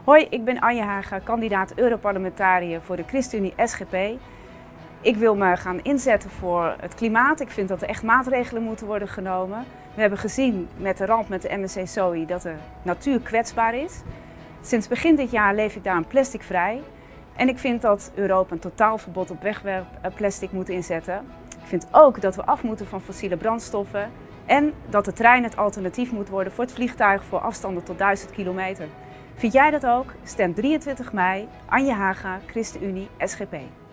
Hoi, ik ben Anje Haga, kandidaat Europarlementariër voor de ChristenUnie SGP. Ik wil me gaan inzetten voor het klimaat. Ik vind dat er echt maatregelen moeten worden genomen. We hebben gezien met de ramp met de MSC Zoe dat de natuur kwetsbaar is. Sinds begin dit jaar leef ik daar plasticvrij. En ik vind dat Europa een totaalverbod op wegwerpplastic moet inzetten. Ik vind ook dat we af moeten van fossiele brandstoffen. En dat de trein het alternatief moet worden voor het vliegtuig voor afstanden tot 1000 kilometer. Vind jij dat ook? Stem 23 mei, Anje Haga, ChristenUnie, SGP.